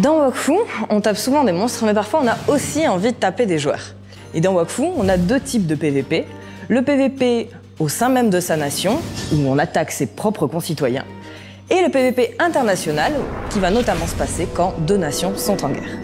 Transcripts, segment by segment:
Dans Wakfu, on tape souvent des monstres, mais parfois on a aussi envie de taper des joueurs. Et dans Wakfu, on a deux types de PVP. Le PVP au sein même de sa nation, où on attaque ses propres concitoyens, et le PVP international, qui va notamment se passer quand deux nations sont en guerre.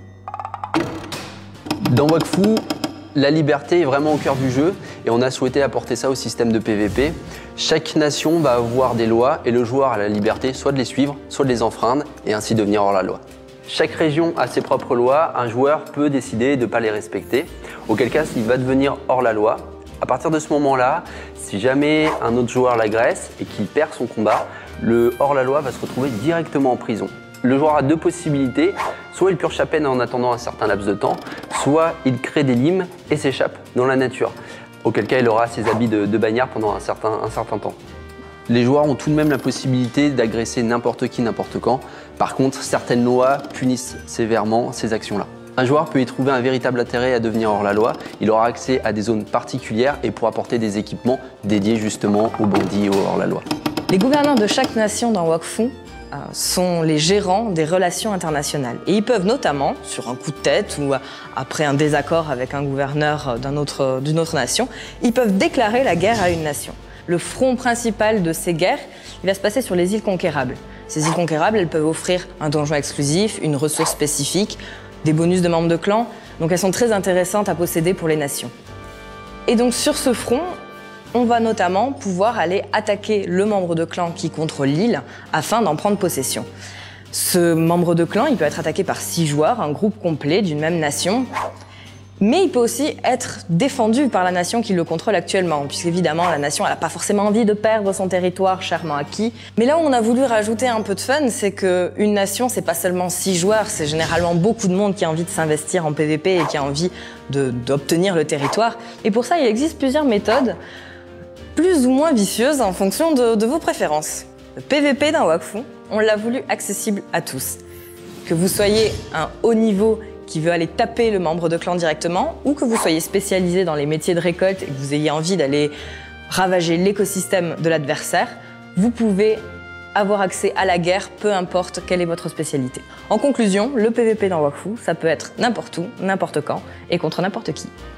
Dans Wakfu, la liberté est vraiment au cœur du jeu et on a souhaité apporter ça au système de PVP. Chaque nation va avoir des lois et le joueur a la liberté soit de les suivre, soit de les enfreindre et ainsi devenir hors la loi. Chaque région a ses propres lois, un joueur peut décider de ne pas les respecter, auquel cas il va devenir hors la loi. À partir de ce moment-là, si jamais un autre joueur l'agresse et qu'il perd son combat, le hors-la-loi va se retrouver directement en prison. Le joueur a deux possibilités, soit il purge sa peine en attendant un certain laps de temps, soit il crée des limes et s'échappe dans la nature, auquel cas il aura ses habits de bagnard pendant un certain temps. Les joueurs ont tout de même la possibilité d'agresser n'importe qui, n'importe quand. Par contre, certaines lois punissent sévèrement ces actions-là. Un joueur peut y trouver un véritable intérêt à devenir hors-la-loi. Il aura accès à des zones particulières et pourra apporter des équipements dédiés justement aux bandits et aux hors-la-loi. Les gouverneurs de chaque nation dans Wakfu sont les gérants des relations internationales. Et ils peuvent notamment, sur un coup de tête ou après un désaccord avec un gouverneur d'une autre nation, ils peuvent déclarer la guerre à une nation. Le front principal de ces guerres, il va se passer sur les îles conquérables. Ces îles conquérables, elles peuvent offrir un donjon exclusif, une ressource spécifique, des bonus de membres de clan, donc elles sont très intéressantes à posséder pour les nations. Et donc sur ce front, on va notamment pouvoir aller attaquer le membre de clan qui contrôle l'île afin d'en prendre possession. Ce membre de clan, il peut être attaqué par 6 joueurs, un groupe complet d'une même nation. Mais il peut aussi être défendu par la nation qui le contrôle actuellement, puisqu'évidemment la nation n'a pas forcément envie de perdre son territoire chèrement acquis. Mais là où on a voulu rajouter un peu de fun, c'est qu'une nation, c'est pas seulement 6 joueurs, c'est généralement beaucoup de monde qui a envie de s'investir en PVP et qui a envie d'obtenir le territoire. Et pour ça, il existe plusieurs méthodes, plus ou moins vicieuses en fonction de vos préférences. Le PVP dans Wakfu, on l'a voulu accessible à tous. Que vous soyez un haut niveau qui veut aller taper le membre de clan directement, ou que vous soyez spécialisé dans les métiers de récolte et que vous ayez envie d'aller ravager l'écosystème de l'adversaire, vous pouvez avoir accès à la guerre, peu importe quelle est votre spécialité. En conclusion, le PVP dans Wakfu, ça peut être n'importe où, n'importe quand et contre n'importe qui.